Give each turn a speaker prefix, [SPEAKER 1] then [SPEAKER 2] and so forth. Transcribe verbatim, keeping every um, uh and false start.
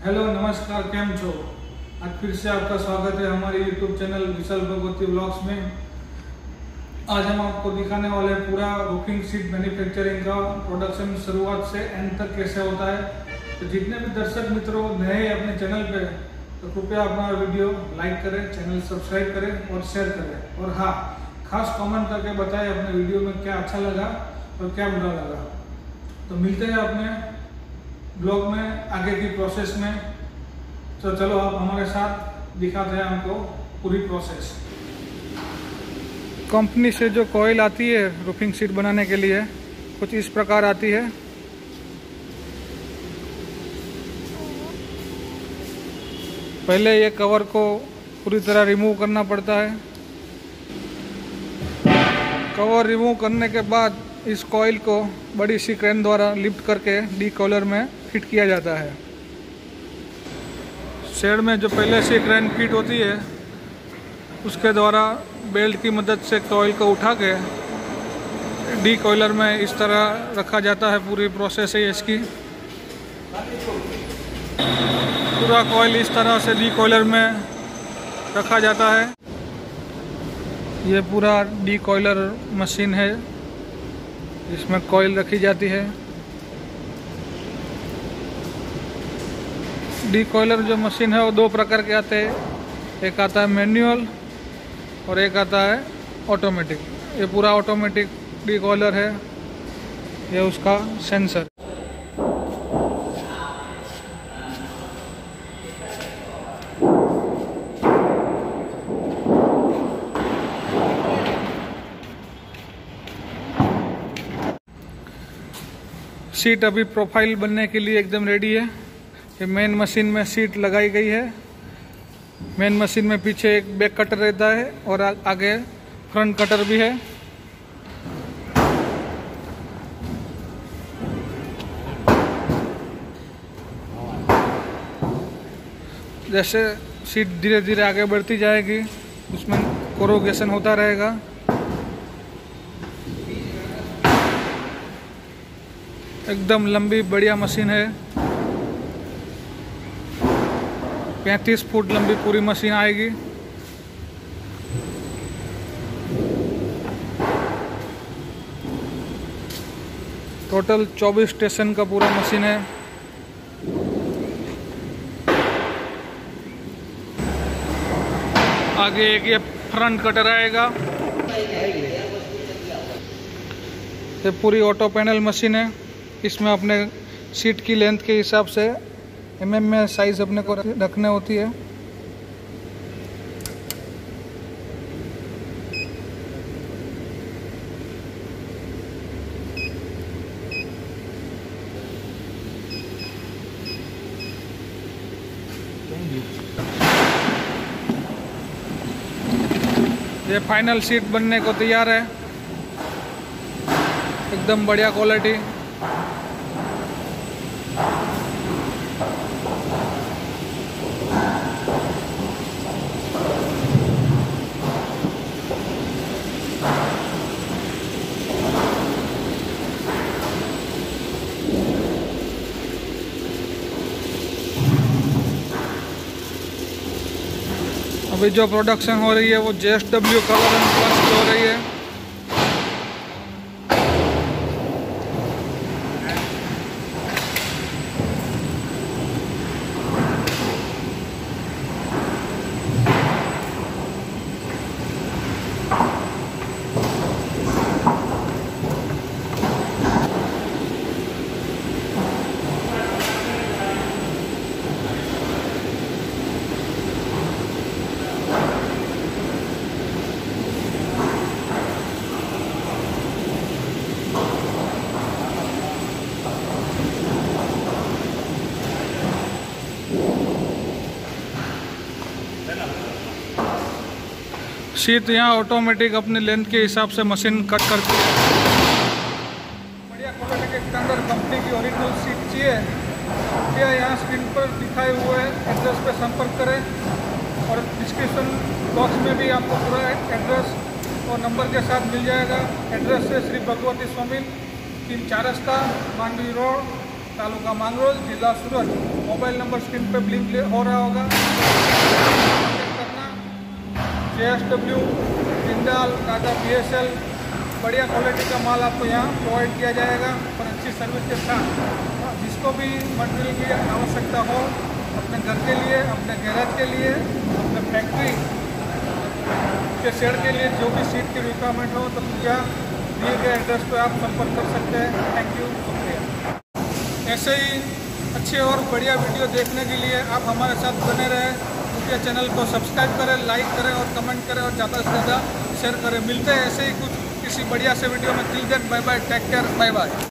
[SPEAKER 1] Hello नमस्कार, केम छो। आज फिर से आपका स्वागत है हमारे YouTube channel Vishal Bhagwati blogs में। आज हम आपको दिखाने वाले हैं पूरा रूफिंग शीट मैन्युफैक्चरिंग का प्रोडक्शन शुरुआत से एंड तक कैसे होता है। तो जितने भी दर्शक मित्रों नए हैं अपने चैनल पे, तो कृपया अपना वीडियो लाइक करें, चैनल सब्सक्राइब करें और शेयर करें। और हाँ, खास कमेंट करके बताएं अपने वीडियो में क्या अच्छा लगा और क्या बुरा लगा। तो मिलते हैं अपने ब्लॉग में आगे की प्रोसेस में। तो चलो आप हमारे साथ दिखाते हैं हमको पूरी प्रोसेस। कंपनी से जो कॉइल आती है रूफिंग शीट बनाने के लिए कुछ इस प्रकार आती है। पहले ये कवर को पूरी तरह रिमूव करना पड़ता है। कवर रिमूव करने के बाद इस कॉइल को बड़ी सी क्रेन द्वारा लिफ्ट करके डी कॉलर में फिट किया जाता है। शेड में जो पहले से क्रेन फिट होती है उसके द्वारा बेल्ट की मदद से कॉइल को उठा के डी कॉलर में इस तरह रखा जाता है। पूरी प्रोसेस है इसकी। पूरा कॉइल इस तरह से डी कॉलर में रखा जाता है। ये पूरा डी कॉलर मशीन है, इसमें कॉइल रखी जाती है। डी कॉलर जो मशीन है वो दो प्रकार के आते हैं, एक आता है मैनुअल और एक आता है ऑटोमेटिक। ये पूरा ऑटोमेटिक डी कॉलर है, ये उसका सेंसर। शीट अभी प्रोफाइल बनने के लिए एकदम रेडी है। ये मेन मशीन में शीट लगाई गई है। मेन मशीन में पीछे एक बैक कटर रहता है और आ, आगे फ्रंट कटर भी है। जैसे शीट धीरे धीरे आगे बढ़ती जाएगी उसमें कोरोगेशन होता रहेगा। एकदम लंबी बढ़िया मशीन है। पैंतीस फुट लंबी पूरी मशीन आएगी। टोटल चौबीस स्टेशन का पूरा मशीन है। आगे एक ये फ्रंट कटर आएगा। ये पूरी ऑटो पैनल मशीन है। इसमें अपने सीट की लेंथ के हिसाब से एम एम में साइज अपने को रखने होती है। ये फाइनल सीट बनने को तैयार है। एकदम बढ़िया क्वालिटी। अभी जो प्रोडक्शन हो रही है वो J S W colour and plus की हो रही है। शीट यहाँ ऑटोमेटिक अपने लेंथ के हिसाब से मशीन कट करती है। बढ़िया क्वालिटी के स्टैंडर्ड कंपनी की ओरिजिनल शीट चाहिए क्या यहाँ स्क्रीन पर दिखाए हुए एड्रेस पे संपर्क करें और डिस्क्रिप्शन बॉक्स में भी आपको पूरा एड्रेस और नंबर के साथ मिल जाएगा। एड्रेस है श्री भगवती स्वामी तीन चार रास्ता मांडवी रोड, तालुका मांगरोल, जिला सूरत। मोबाइल नंबर स्क्रीन पे ब्लिंक हो रहा होगा, करना। J S W, Jindal, Tata, B S L, बढ़िया क्वालिटी का माल आपको यहाँ प्रोवाइड किया जाएगा और अच्छी सर्विस के साथ। जिसको भी मटेरियल की आवश्यकता हो, अपने घर के लिए, अपने गैराज के लिए, अपने फैक्ट्री के शेड के लिए जो भी सीट की रिक्वायरमेंट हो, तो कृपया दिए गए एड्रेस पर आप संपर्क कर सकते हैं। थैंक यू, शुक्रिया। ऐसे ही अच्छे और बढ़िया वीडियो देखने के लिए आप हमारे साथ बने रहें। कृपया चैनल को सब्सक्राइब करें, लाइक करें और कमेंट करें और ज़्यादा से ज़्यादा शेयर करें। मिलते हैं ऐसे ही कुछ किसी बढ़िया से वीडियो में। Till then bye bye, take care, bye bye.